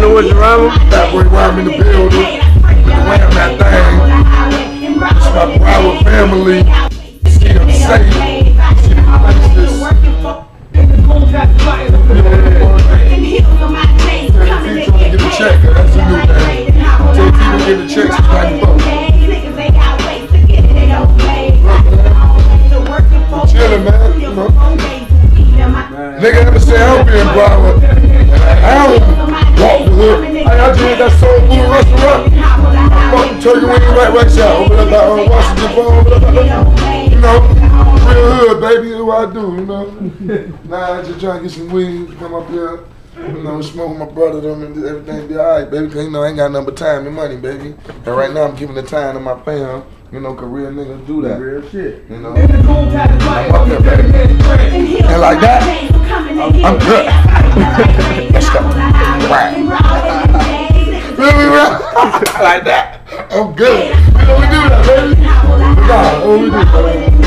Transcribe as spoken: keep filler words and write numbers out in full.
know what you rhyme? That boy rhyme in the building. Wham that thing. It's my Broward family. See them safe. See them places. T trying to get a check, that's a new thing. T people get a check, she's ninety bucks. Chillin', man, you know. Nigga ever say I'm being Broward. I don't walk the hood. I just got soul food restaurant. I fucking turkey wing right right shot. Over there by uh, Washington Farm. You know, real hood, baby. That's what I do, you know. Nah, I just trying to get some weed, come up here. You know, smoke with my brother, them, and everything be alright, baby. Cause you know, I ain't got nothing but time and money, baby. And right now, I'm giving the time to my fam. You know, cause real niggas do that. Real shit. You know. I'm up here, baby. And like that, I'm good. Let's go. Right. Really, right? Like that, I'm good. We know we do that, baby. Nah, what we do, baby.